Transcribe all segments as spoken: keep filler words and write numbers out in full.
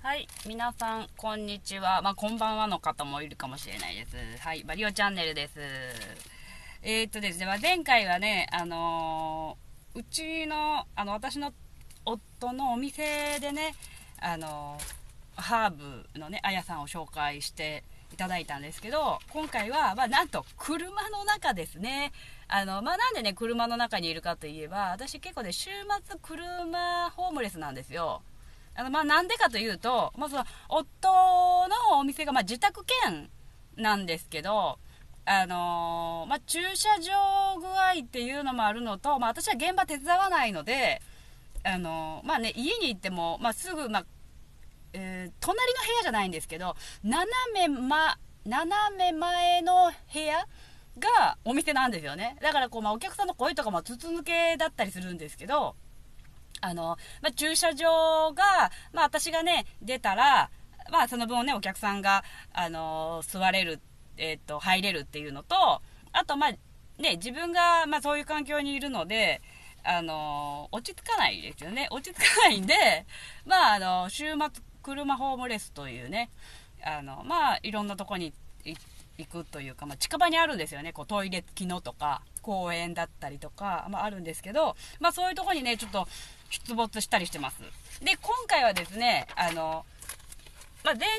はい、皆さん、こんにちは。まあ、こんばんはの方もいるかもしれないです。はい、バリオチャンネルです。えー、っとですね、まあ、前回はね、あのーうちの、あの、私の夫のお店でね、あのーハーブのね、あやさんを紹介していただいたんですけど、今回は、まあ、なんと、車の中ですね。あの、まあ、なんでね、車の中にいるかといえば、私結構ね、週末車ホームレスなんですよ。あの、まあ、なんでかというと、まずは、夫のお店が、まあ、自宅兼なんですけど、あのーまあ、駐車場具合っていうのもあるのと、まあ、私は現場手伝わないので、あのーまあね、家に行っても、まあ、すぐ、まあ、えー隣の部屋じゃないんですけど、斜め、ま、斜め前の部屋がお店なんですよね。だからこう、まあ、お客さんの声とかも筒抜けだったりするんですけど、あの、まあ、駐車場が、まあ、私がね、出たら、まあ、その分ね、お客さんが、あのー座れる、えっと、入れるっていうのと、あと、まあ、ね、自分が、まあ、そういう環境にいるので、あのー落ち着かないですよね。落ち着かないんで、まあ、あの、週末、車ホームレスというね、あの、まあ、いろんなとこに行行くというか、まあ、近場にあるんですよね。こうトイレ機能とか公園だったりとか、まあ、あるんですけど、まあ、そういうとこにねちょっと出没したりしてます。で今回はですね、あの、まあ、前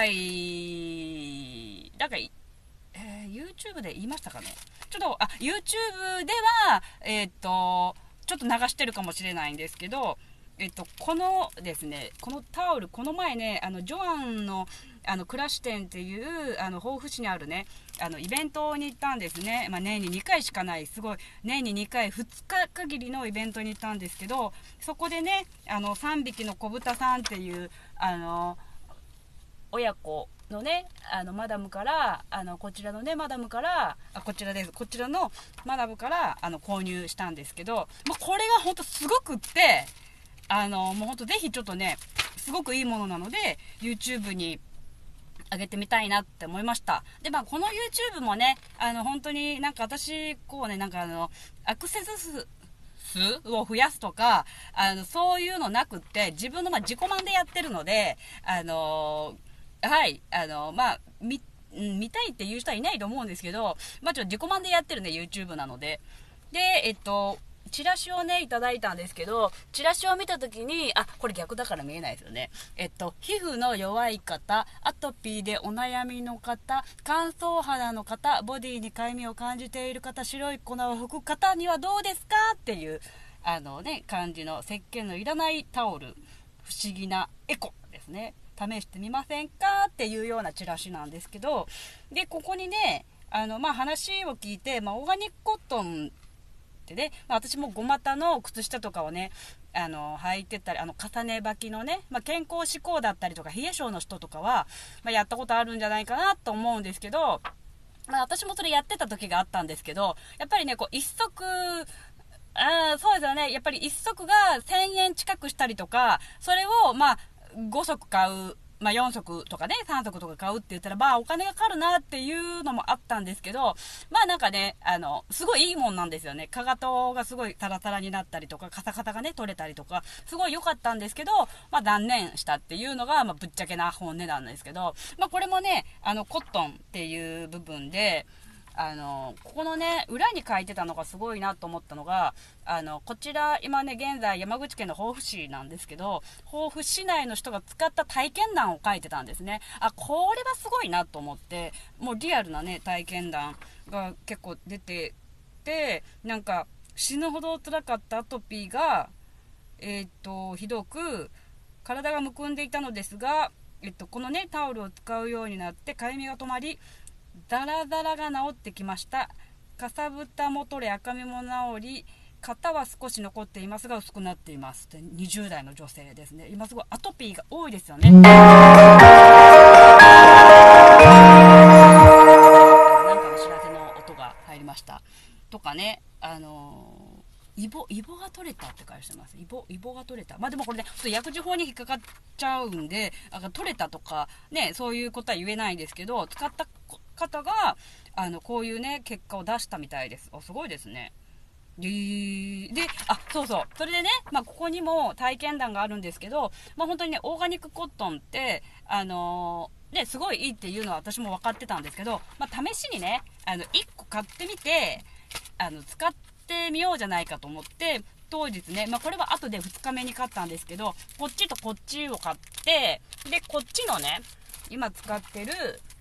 回なんか、えー YouTube で言いましたかね。ちょっとあ YouTube ではえーっとちょっと流してるかもしれないんですけど、えっと、このですね、このタオル、この前ね、あの、ジョアンの、あの、暮らし店っていう、あの、豊富市にあるね、あの、イベントに行ったんですね。まあ、年ににかいしかない、すごい、年ににかい、ふつか限りのイベントに行ったんですけど、そこでね、あの、さんびきの子豚さんっていう、あの、親子のね、あのマダムから、あのこちらのねマダムからあこちらですこちらのマダムからあの購入したんですけど、まあ、これが本当すごくって、あのもう本当ぜひちょっとね、すごくいいものなので YouTube に上げてみたいなって思いました。で、まあ、この YouTube もね、あの、本当になんか私、こうね、なんかあの、アクセス数、数を増やすとか、あの、そういうのなくって、自分のまあ自己満でやってるので、あのはい、あのまあ、み、見たいっていう人はいないと思うんですけど、まあ、ちょっと自己満でやってるね、YouTube なので。で、えっと、チラシをね、いただいたんですけど、チラシを見たときに、あ、これ逆だから見えないですよね。えっと、皮膚の弱い方、アトピーでお悩みの方、乾燥肌の方、ボディにかゆみを感じている方、白い粉を吹く方にはどうですかっていう、あのね、感じの石鹸のいらないタオル、不思議なエコですね。試してみませんかっていうようなチラシなんですけど、で、ここにね、あの、まあ、話を聞いて、まあ、オーガニックコットンってね、まあ、私もご股の靴下とかをね、あの、履いてたり、あの、重ね履きのね、まあ、健康志向だったりとか、冷え性の人とかは、まあ、やったことあるんじゃないかなと思うんですけど、まあ、私もそれやってた時があったんですけど、やっぱりね、こう、一足、あそうですよね。やっぱり一足がせんえん近くしたりとか、それを、まあ、ご足買う、まあ、よん足とかね、さん足とか買うって言ったら、まあ、お金がかかるなっていうのもあったんですけど、まあ、なんかね、あの、すごいいいもんなんですよね。かかとがすごいタラタラになったりとか、カサカサがね、取れたりとか、すごい良かったんですけど、まあ、断念したっていうのが、まあ、ぶっちゃけな本音なんですけど、まあ、これもね、あの、コットンっていう部分で、あのここのね裏に書いてたのがすごいなと思ったのが、あのこちら今ね現在山口県の防府市なんですけど、防府市内の人が使った体験談を書いてたんですね。あ、これはすごいなと思って、もうリアルなね体験談が結構出てて、なんか死ぬほど辛かったアトピーがえーっとひどく体がむくんでいたのですが、えっと、このねタオルを使うようになってかゆみが止まり、ダラダラが治ってきました。かさぶたも取れ、赤みも治り、型は少し残っていますが薄くなっています。でにじゅう代の女性ですね。今すごいアトピーが多いですよね。なんかの知らせの音が入りましたとかね、あのー、イボイボが取れたって書いてます。イボイボが取れた。まあでもこれね、ちょっと薬事法に引っかかっちゃうんで、あ取れたとかね、そういうことは言えないんですけど、使った方があのこういうね結果を出したみたいです。おすごいですね。 で、で、あ、そうそう。それでね、まあ、ここにも体験談があるんですけど、まあ、本当にね、オーガニックコットンって、あのー、ね、すごいいいっていうのは私も分かってたんですけど、まあ、試しにね、あの、いっこ買ってみて、あの、使ってみようじゃないかと思って、当日ね、まあ、これは後でふつかめに買ったんですけど、こっちとこっちを買って、で、こっちのね、今使ってる、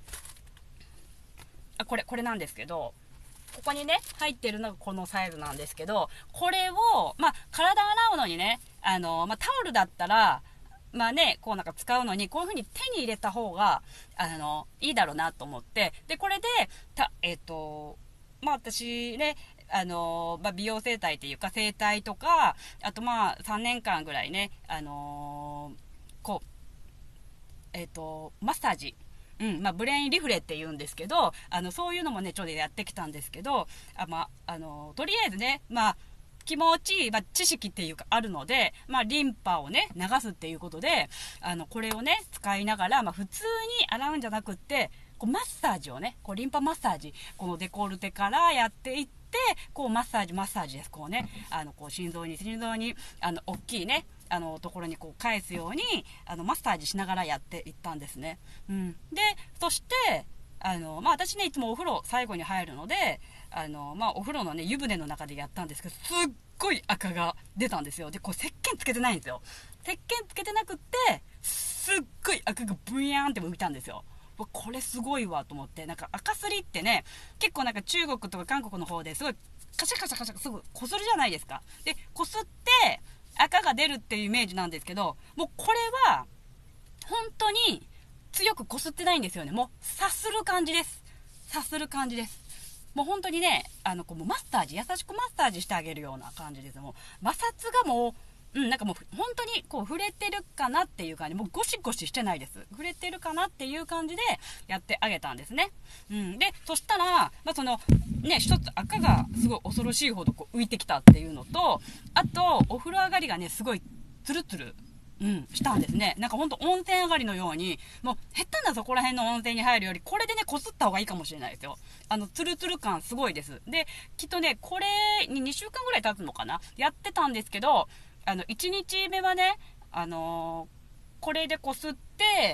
あ、これ、これなんですけど、ここにね、入ってるのがこのサイズなんですけど、これを、まあ、体洗うのにね、あの、まあ、タオルだったら、まあね、こうなんか使うのに、こういう風に手に入れた方が、あの、いいだろうなと思って、で、これで、た、えっと、まあ私ね、あの、まあ、美容整体っていうか、整体とか、あとまあさんねんかんぐらいね、あのこう、えっと、マッサージ。うん、まあ、ブレインリフレって言うんですけど、あの、そういうのもね、ちょっとやってきたんですけど、あ、まあ、あの、とりあえずね、まあ、気持ちいい、まあ、知識っていうかあるので、まあ、リンパをね、流すっていうことで、あの、これをね、使いながら、まあ、普通に洗うんじゃなくって、こう、マッサージをね、こう、リンパマッサージ、このデコルテからやっていって、こう、マッサージ、マッサージです。こうね、あの、こう、心臓に、心臓に、あの、大きいね、あのところにこう返すようにあのマッサージしながらやっていったんですね。うん、でそしてあの、まあ、私ねいつもお風呂最後に入るのであの、まあ、お風呂のね湯船の中でやったんですけどすっごい赤が出たんですよ。でこう石鹸つけてないんですよ。石鹸つけてなくってすっごい赤がブヤーンって浮いたんですよ。これすごいわと思って、なんか赤すりってね結構なんか中国とか韓国の方ですごいカシャカシャカシャすぐこするじゃないですか。でこすって赤が出るっていうイメージなんですけど、もうこれは本当に強くこすってないんですよね。もうさする感じです。さする感じです。もう本当にね、あのこうマッサージ、優しくマッサージしてあげるような感じです。もう摩擦がもう、うん、なんかもう本当にこう触れてるかなっていう感じ、もうゴシゴシしてないです。触れてるかなっていう感じでやってあげたんですね。うん、で、そしたら、まあ、その、ね、一つ赤がすごい恐ろしいほどこう浮いてきたっていうのと、あと、お風呂上がりがね、すごいツルツル。うん、したんですね。なんかほんと温泉上がりのように、もう下手なそこら辺の温泉に入るより、これでね、こすった方がいいかもしれないですよ。あの、ツルツル感すごいです。で、きっとね、これににしゅうかんぐらい経つのかなやってたんですけど、あの、いちにちめはね、あのーこれでこすって、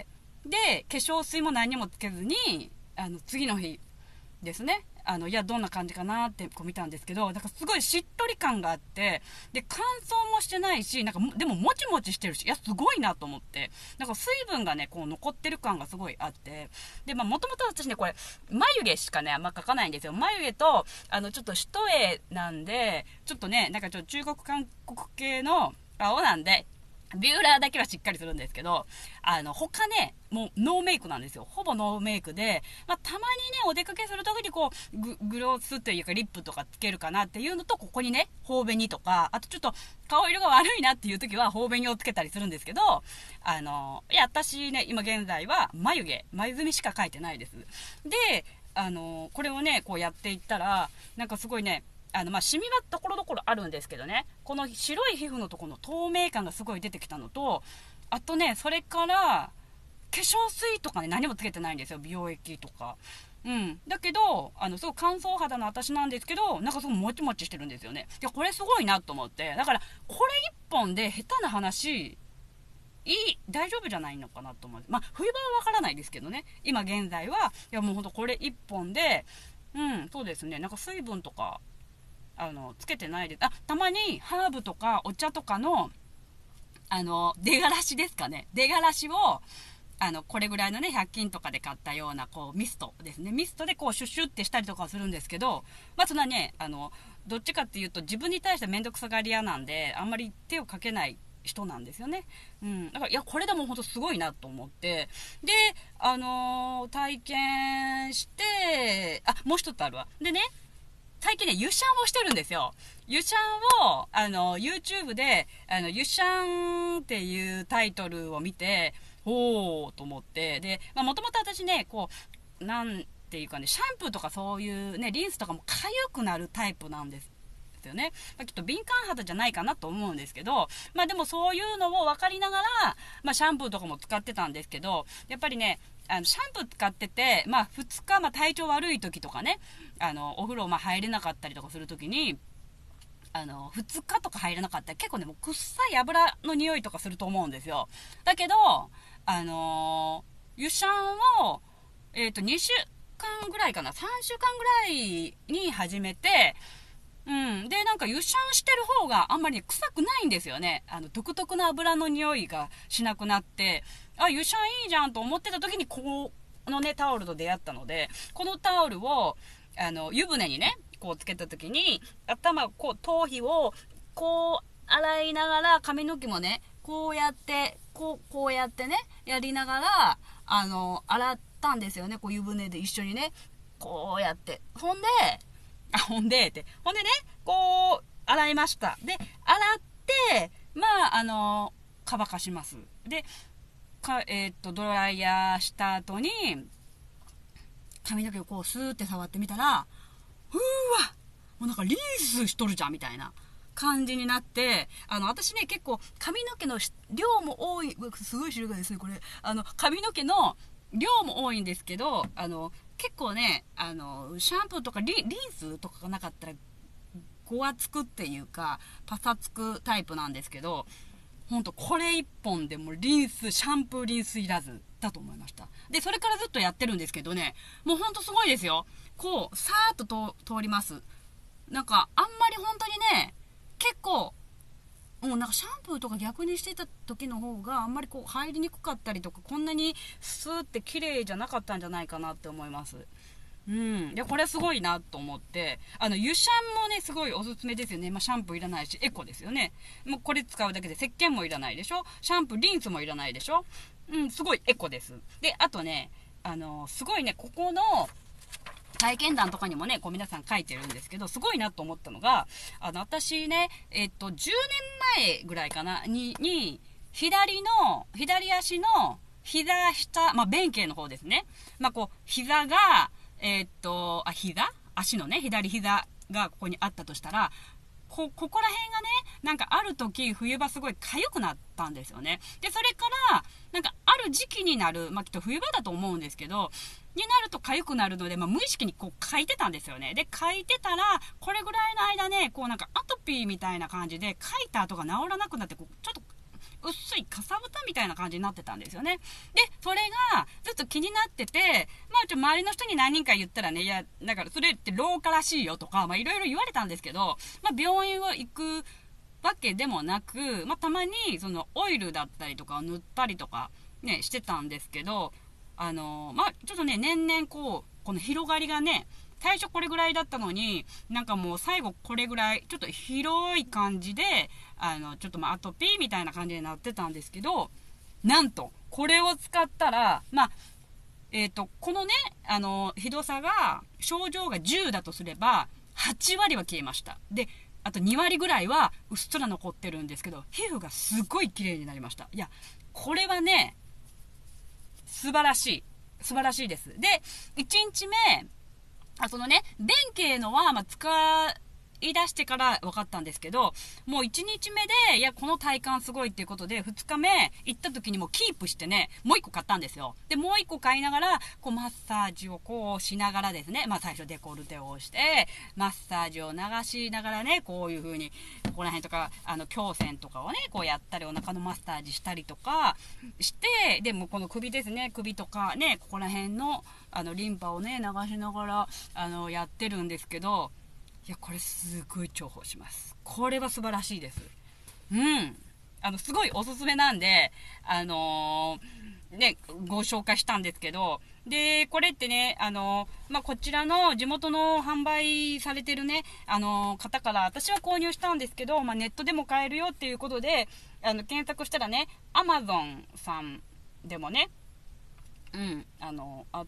で、化粧水も何もつけずに、あの、次の日ですね。あの、いや、どんな感じかなってこう見たんですけど、なんかすごいしっとり感があって、で、乾燥もしてないし、なんかでももちもちしてるし、いや、すごいなと思って、なんか水分がね、こう残ってる感がすごいあって、で、まあ、もともと私ね、これ、眉毛しかね、あんま描かないんですよ。眉毛と、あの、ちょっと一重なんで、ちょっとね、なんかちょっと中国、韓国系の顔なんで、ビューラーだけはしっかりするんですけど、あの、他ね、もうノーメイクなんですよ。ほぼノーメイクで、まあ、たまにね、お出かけするときにこうグ、グロスというかリップとかつけるかなっていうのと、ここにね、頬紅とか、あとちょっと顔色が悪いなっていうときは頬紅をつけたりするんですけど、あの、いや、私ね、今現在は眉毛、眉墨しか描いてないです。で、あの、これをね、こうやっていったら、なんかすごいね、あのまあシミはところどころあるんですけどね、この白い皮膚のところの透明感がすごい出てきたのと、あとね、それから化粧水とかね、何もつけてないんですよ、美容液とか。うん、だけどあのすごい乾燥肌の私なんですけど、なんかすごいもちもちしてるんですよね。いや、これすごいなと思って、だからこれ一本で下手な話いい大丈夫じゃないのかなと思う。まあ冬場はわからないですけどね、今現在はいやもうほんとこれ一本で、うん、そうですね、なんか水分とかあのつけてないです。あ、たまにハーブとかお茶とかのあの出がらしですかね、出がらしをあのこれぐらいのねひゃく均とかで買ったようなこうミストですね、ミストでこうシュッシュってしたりとかするんですけど、まあそんなね、あのどっちかっていうと自分に対して面倒くさがり屋なんで、あんまり手をかけない人なんですよね。うん、だからいやこれでも本当すごいなと思って、であのー体験して、あ、もう一つあるわ。でね、最近ね、ユシャンをしてるんですよ。ユシャンを、あの、YouTube で、あの、ユシャンっていうタイトルを見て、おーと思って、で、まあ、もともと私ね、こう、なんていうかね、シャンプーとかそういうね、リンスとかも痒くなるタイプなんです。ですよね。まあ、きっと敏感肌じゃないかなと思うんですけど、まあでもそういうのを分かりながら、まあシャンプーとかも使ってたんですけど、やっぱりね、あのシャンプー使ってて、まあふつか、まあ体調悪い時とかね、あの、お風呂まあ入れなかったりとかする時に、 あの、ふつかとか入らなかったら結構ね、もう臭い油の匂いとかすると思うんですよ。だけど、あのー、湯シャンを、えっと、にしゅうかんぐらいかな、さんしゅうかんぐらいに始めて、うん。で、なんか湯シャンしてる方があんまり、ね、臭くないんですよね。あの、独特な油の匂いがしなくなって、あ、湯シャンいいじゃんと思ってた時に、このね、タオルと出会ったので、このタオルを、あの、湯船にね、こうつけた時に、頭、こう、頭皮を、こう、洗いながら、髪の毛もね、こうやって、こう、こうやってね、やりながら、あの、洗ったんですよね。こう、湯船で一緒にね、こうやって。ほんで、あ、ほんで、って。ほんでね、こう、洗いました。で、洗って、まあ、あの、乾かします。で、か、えーっと、ドライヤーした後に、髪の毛をこう、スーって触ってみたら、うーわ、もうなんかリンスしとるじゃんみたいな感じになって、あの、私ね、結構髪の毛の量も多い、すごい白がですね、これ。あの、髪の毛の量も多いんですけど、あの、結構ね、あの、シャンプーとかリリンスとかがなかったら、ごわつくっていうか、パサつくタイプなんですけど、ほんとこれ一本でもうリンス、シャンプーリンスいらずだと思いました。で、それからずっとやってるんですけどね、もうほんとすごいですよ。こう、さーっと通ります。なんか、あんまり本当にね、結構、もうなんかシャンプーとか逆にしてた時の方があんまりこう入りにくかったりとか、こんなにスーって綺麗じゃなかったんじゃないかなって思います。うん。で、これすごいなと思って、あの、湯シャンもね、すごいおすすめですよね。まあ、シャンプーいらないし、エコですよね。もうこれ使うだけで石鹸もいらないでしょ？シャンプー、リンスもいらないでしょ？うん、すごいエコです。で、あとね、あの、すごいね、ここの、体験談とかにもね、こう皆さん書いてるんですけど、すごいなと思ったのが、あの、私ね、えっと、じゅうねんまえぐらいかな、に、に、左の、左足の膝下、まあ、弁慶の方ですね。まあ、こう、膝が、えっと、あ、膝足のね、左膝がここにあったとしたら、こ、ここら辺がね、なんかある時、冬場すごい痒くなったんですよね。で、それから、なんかある時期になる、まあ、きっと冬場だと思うんですけど、になると痒くなるので、まあ、無意識にこう書いてたんですよね。で、書いてたら、これぐらいの間ね、こうなんかアトピーみたいな感じで、書いた後が治らなくなって、こう、ちょっと、薄いかさぶたみたいな感じになってたんですよね。で、それがずっと気になってて、まあ、ちょ周りの人に何人か言ったらね、いや、だからそれって老化らしいよとか、まあ、いろいろ言われたんですけど、まあ、病院を行くわけでもなく、まあ、たまに、その、オイルだったりとかを塗ったりとか、ね、してたんですけど、あのー、まあ、ちょっとね、年々こう、この広がりがね、最初これぐらいだったのに、なんかもう最後これぐらい、ちょっと広い感じで、あの、ちょっとまあアトピーみたいな感じになってたんですけど、なんと、これを使ったら、まあ、えっと、このね、あの、ひどさが、症状がじゅうだとすれば、はちわりは消えました。で、あとにわりぐらいはうっすら残ってるんですけど、皮膚がすごい綺麗になりました。いや、これはね、素晴らしい。素晴らしいです。で、いちにちめ、あ、そのね、弁慶のは、まあ、使い出してから分かったんですけど、もういちにちめで、いや、この体感すごいっていうことで、ふつかめ行った時にもキープしてね、もういっこ買ったんですよ。で、もういっこ買いながら、こう、マッサージをこうしながらですね、まあ、最初デコルテをして、マッサージを流しながらね、こういう風に、ここら辺とか、あの、胸腺とかをね、こうやったり、お腹のマッサージしたりとかして、でもこの首ですね、首とかね、ここら辺の、あの、リンパをね、流しながら、あの、やってるんですけど、いや、これすごい重宝します。これは素晴らしいです。うん。あの、すごいおすすめなんで、あのー、ね、ご紹介したんですけど、で、これってね、あのー、まあ、こちらの地元の販売されてるね、あのー、方から私は購入したんですけど、まあ、ネットでも買えるよっていうことで、あの、検索したらね、アマゾンさんでもね、うん、あのあって、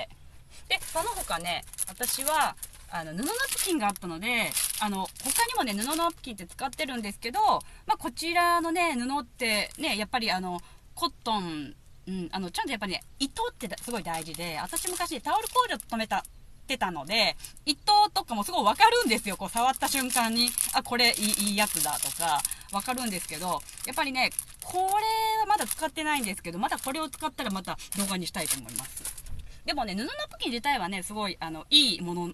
で、その他ね、私は、あの、布ナプキンがあったので、あの、他にもね、布ナプキンって使ってるんですけど、まあ、こちらのね、布ってね、やっぱりあの、コットン、うん、あの、ちゃんとやっぱりね、糸ってすごい大事で、私昔タオル工場勤めた、てたので、糸とかもすごいわかるんですよ。こう触った瞬間に、あ、これいい、いいやつだとか、わかるんですけど、やっぱりね、これはまだ使ってないんですけど、またこれを使ったらまた動画にしたいと思います。でもね、布ナプキン自体はね、すごい、あの、いいもの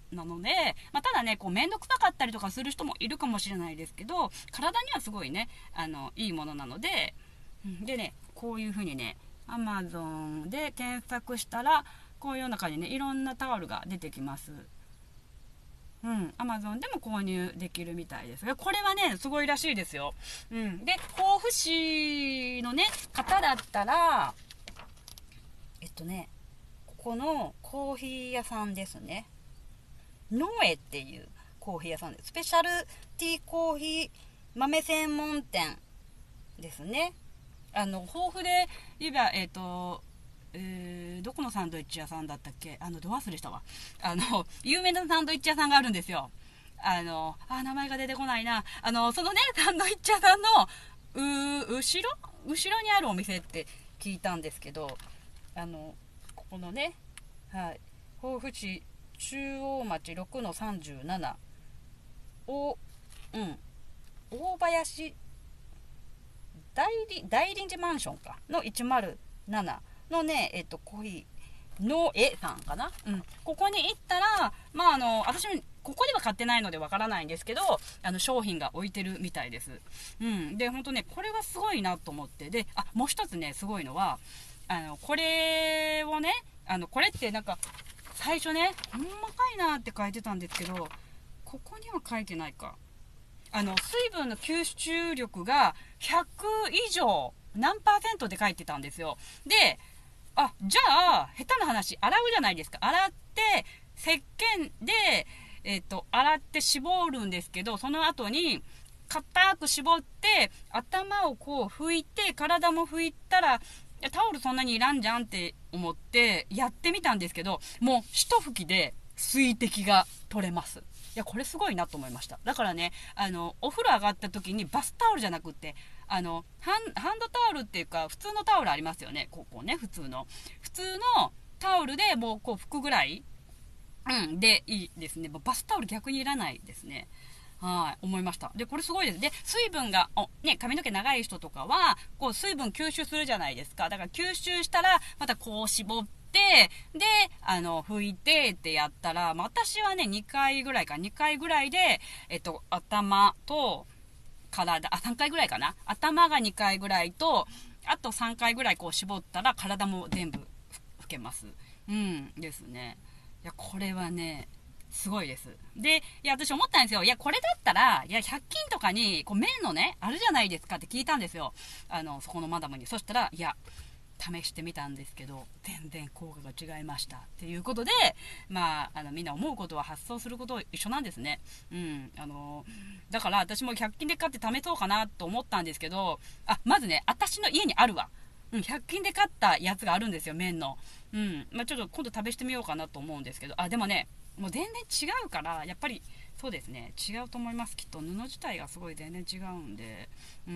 なので、まあ、ただねこうめんどくさかったりとかする人もいるかもしれないですけど、体にはすごいねあのいいものなので、でねこういう風にね Amazon で検索したらこういう中にねいろんなタオルが出てきます。うん、Amazon でも購入できるみたいですが、これはねすごいらしいですよ。うん、で甲府市のね方だったらえっとねここのコーヒー屋さんですね、ノエっていうコーヒー屋さんです。スペシャルティーコーヒー豆専門店ですね。あの豊富で言えばえっ、ー、と、えー、どこのサンドイッチ屋さんだったっけ、あのど忘れしたわ、あの有名なサンドイッチ屋さんがあるんですよ。あのあ名前が出てこないな。あのそのねサンドイッチ屋さんのう後ろ後ろにあるお店って聞いたんですけど、あのここのね、はい、豊富市中央町 ろくのさんじゅうなな お、うん、大林大林大臨時マンションかのいちまるななのね、えっとコーヒーのえさんかな、うん、ここに行ったら、まああの私もここでは買ってないのでわからないんですけど、あの商品が置いてるみたいです。うん、で本当ねこれはすごいなと思って、であもう一つねすごいのはあのこれをねあのこれってなんか最初ねほんまかいなって書いてたんですけど、ここには書いてないか。あの水分の吸収力がひゃく以上何パーセントって書いてたんですよ。であじゃあ下手な話洗うじゃないですか。洗って石鹸で、えー、と洗って絞るんですけど、その後に固く絞って頭をこう拭いて体も拭いたらタオルそんなにいらんじゃんって思ってやってみたんですけど、もう一拭きで水滴が取れます。いやこれすごいなと思いました。だからねあのお風呂上がった時にバスタオルじゃなくってあのハン、ハンドタオルっていうか普通のタオルありますよね。ここね普通の普通のタオルでもうこう拭くぐらい、うん、でいいですね。もうバスタオル逆にいらないですね。はい、思いました。で、これすごいです。で、水分が、お、ね、髪の毛長い人とかは、こう、水分吸収するじゃないですか。だから吸収したら、またこう絞って、で、あの、拭いてってやったら、まあ、私はね、にかいぐらいか、にかいぐらいで、えっと、頭と、体、あ、さんかいぐらいかな。頭がにかいぐらいと、あとさんかいぐらいこう絞ったら、体も全部拭けます。うん、ですね。いや、これはね、すごいです。で、いや、私思ったんですよ。いや、これだったら、いや、ひゃく均とかに、こう、麺のね、あるじゃないですかって聞いたんですよ。あの、そこのマダムに。そしたら、いや、試してみたんですけど、全然効果が違いました。っていうことで、まあ、あの、みんな思うことは発想すること一緒なんですね。うん。あの、だから私もひゃく均で買って試そうかなと思ったんですけど、あ、まずね、私の家にあるわ。うん、ひゃく均で買ったやつがあるんですよ、麺の。うん。まあ、ちょっと今度試してみようかなと思うんですけど、あ、でもね、もう全然違うから、やっぱりそうですね、違うと思います。きっと布自体がすごい全然違うんで、うん、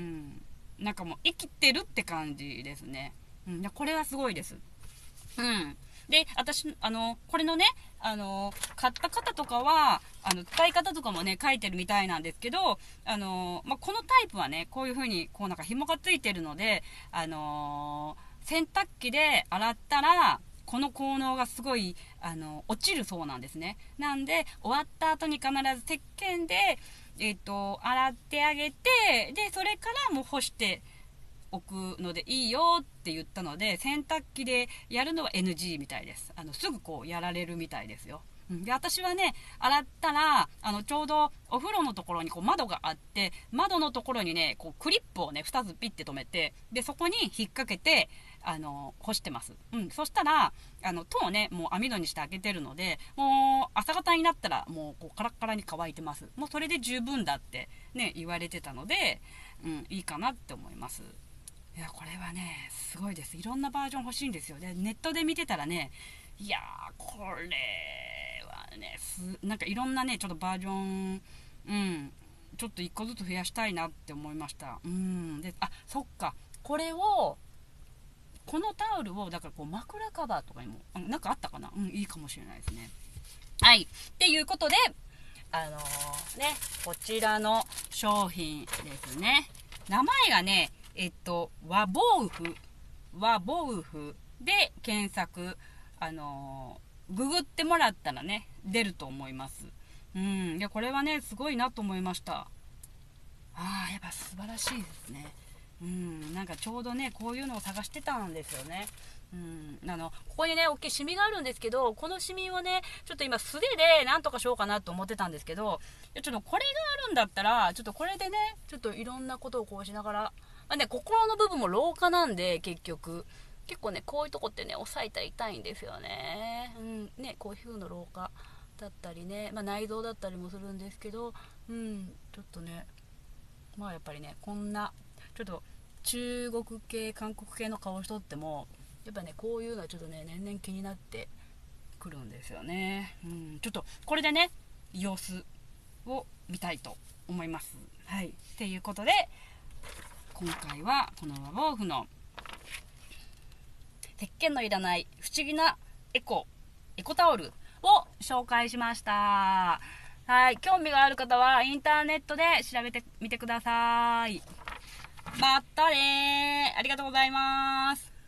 なんかもう生きてるって感じですね。うん、これはすごいです。うん。で、私、あの、これのね、あの、買った方とかは、あの、使い方とかもね、書いてるみたいなんですけど、あの、まあ、このタイプはね、こういう風に、こうなんか紐がついてるので、あの、洗濯機で洗ったら、この効能がすごいあの落ちるそうなんですね。なんで終わった後に必ず石鹸で、えー、と洗ってあげて、でそれからもう干しておくのでいいよって言ったので、洗濯機でやるのは エヌジー みたいです。あのすぐこうやられるみたいですよ。で私はね洗ったらあのちょうどお風呂のところにこう窓があって、窓のところにねこうクリップをねふたつピッて止めて、でそこに引っ掛けてあの干してます。うん、そしたらあの戸をねもう網戸にして開けてるので、もう朝方になったらもうこうカラッカラに乾いてます。もうそれで十分だってね言われてたので、うん、いいかなって思います。いやこれはねすごいです。いろんなバージョン欲しいんですよ。でネットで見てたらね、いやーこれはねすなんかいろんなねちょっとバージョン、うんちょっといっこずつ増やしたいなって思いました。うんで、あそっか、これをこのタオルをだからこう枕カバーとかにもなんかあったかな、うんいいかもしれないですね。はいっていうことで、あのー、ねこちらの商品ですね。名前がねえっと和ボウフ和ボウフで検索、あのググってもらったらね、出ると思います。うん。いや、これはね、すごいなと思いました。ああ、やっぱ素晴らしいですね。うん。なんかちょうどね、こういうのを探してたんですよね。うん。あの、ここにね、大きいシミがあるんですけど、このシミをね、ちょっと今素手でなんとかしようかなと思ってたんですけど、いやちょっとこれがあるんだったら、ちょっとこれでね、ちょっといろんなことをこうしながら、まあね、心の部分も老化なんで、結局。結構ね、こういうとこってね、押さえたら痛いんですよね。うん。ね、こういう風の老化だったりね、まあ、内臓だったりもするんですけど、うん、ちょっとね、まあやっぱりね、こんな、ちょっと中国系、韓国系の顔しとっても、やっぱね、こういうのはちょっとね、年々気になってくるんですよね。うん、ちょっとこれでね、様子を見たいと思います。はい。っていうことで、今回はこの和毛布の鉄拳のいらない不思議なエコ、エコタオルを紹介しました。はい。興味がある方はインターネットで調べてみてください。またねー。ありがとうございます。